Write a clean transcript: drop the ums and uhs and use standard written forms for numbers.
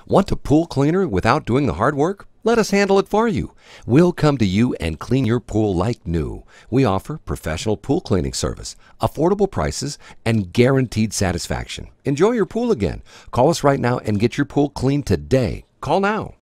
Want a pool cleaner without doing the hard work? Let us handle it for you. We'll come to you and clean your pool like new. We offer professional pool cleaning service, affordable prices, and guaranteed satisfaction. Enjoy your pool again. Call us right now and get your pool cleaned today. Call now.